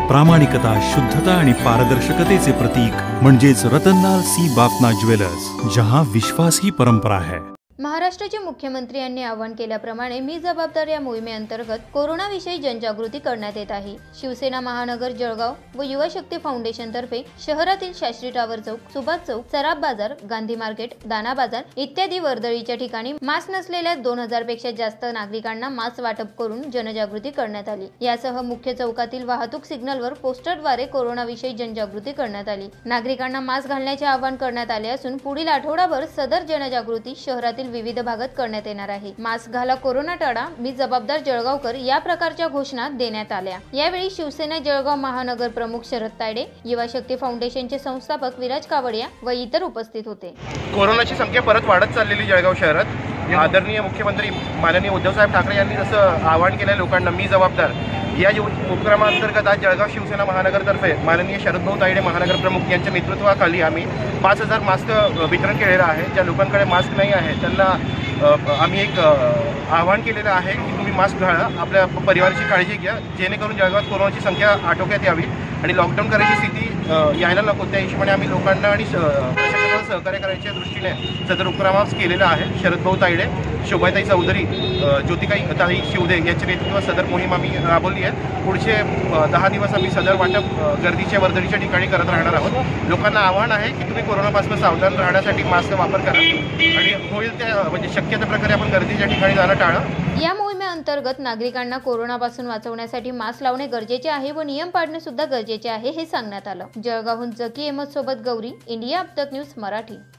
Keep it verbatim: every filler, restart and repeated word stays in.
प्रामाणिकता, शुद्धता आणि पारदर्शकतेचे प्रतीक म्हणजेच रतनलाल सी बाफना ज्वेलर्स, जहां विश्वास ही परंपरा है। महाराष्ट्राचे मुख्यमंत्री यांनी आवाहन केल्याप्रमाणे मी जबाबदार या मोहिमेअंतर्गत कोरोनाविषयी जनजागृती करण्यात येत आहे। शिवसेना महानगर जळगाव व युवा शक्ती फाउंडेशन तर्फे शहरातील शास्त्री टावर चौक, सुभाष चौक, सराफ बाजार, गांधी मार्केट, दाना बाजार इत्यादी वर्दळीच्या ठिकाणी मास्क नसलेल्या दोन हजार पेक्षा जास्त नागरिकांना मास्क वाटप करून जनजागृती करण्यात आली। यासह मुख्य चौकातील वाहतूक सिग्नलवर पोस्टरद्वारे कोरोनाविषयी जनजागृती करण्यात आली। नागरिकांना मास्क घालण्याचे आवाहन करण्यात आले असून पुढील आठवडाभर सदर जनजागृती शहरातील विविध भागात करण्यात येणार आहे। मास्क घाला, कोरोना टाळा, मी जबाबदार जळगावकर या प्रकारच्या घोषणा देण्यात आल्या। यावेळी शिवसेना जळगाव महानगर प्रमुख शरद तायडे, युवा शक्ती फाउंडेशनचे संस्थापक विराज कावडिया व इतर उपस्थित होते। कोरोनाची संख्या परत वाढत चाललेली जळगाव शहरात आदरणीय मुख्यमंत्री माननीय उद्धवसाहेब ठाकरे यांनी जसं आवाहन केलं लोकांना मी जबाबदार या उपक्रमांतर्गत आज जळगाव शिवसेना महानगरतर्फे माननीय शरदभाऊ तायडे महानगर प्रमुख यांच्या नेतृत्वाखाली आम्ही पाच हजार मास्क वितरण केलेलं आहे। ज्या लोकांकडे मास्क नाही आहे त्यांना आम्ही एक आवाहन केलेलं आहे की तुम्ही मास्क घाला, आपल्या परिवाराची काळजी घ्या, जेणेकरून जळगावात कोरोनाची संख्या आटोक्यात यावी आणि लॉकडाऊन करायची स्थिती यायला नको। त्या हिशोबाने आम्ही लोकांना आणि प्रशासनाला सहकार्य करायच्या दृष्टीने सदर उपक्रमास केलेला आहे। शरदभाऊ तायडे, शोभाताई चौधरी, ज्योतिकाई ताई शिवदे यांच्या नेतृत्वात सदर मोहीम आम्ही राबवली आहे। पुढचे दहा दिवस आम्ही सदर वाटप गर्दीच्या वर्दळीच्या ठिकाणी करत राहणार आहोत। लोकांना आव्हान आहे की तुम्ही कोरोनापासून सावधान राहण्यासाठी मास्कचा वापर करा आणि होईल त्या म्हणजे शक्य त्या प्रकारे आपण गर्दीच्या ठिकाणी जाणं टाळा। या मोहिमेअंतर्गत नागरिकांना कोरोनापासून वाचवण्यासाठी मास्क लावणे गरजेचे आहे व नियम पाळणे सुद्धा गरजेचे आहे हे सांगण्यात आलं। जळगावहून जकी अहमद सोबत गौरी, इंडिया अब तक न्यूज मराठी।